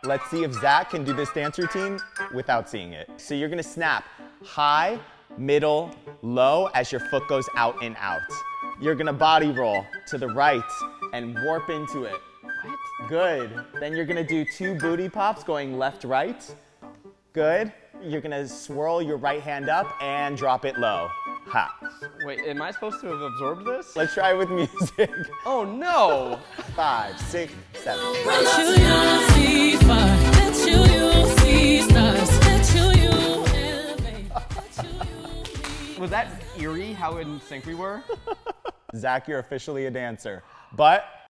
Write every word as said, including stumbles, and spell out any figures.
Let's see if Zach can do this dance routine without seeing it. So you're gonna snap high, middle, low as your foot goes out and out. You're gonna body roll to the right and warp into it. What? Good. Then you're gonna do two booty pops going left, right. Good. You're gonna swirl your right hand up and drop it low. Ha. Wait, am I supposed to have absorbed this? Let's try it with music. Oh no! Five, six, seven. Was that eerie how in sync we were? Zach, you're officially a dancer. But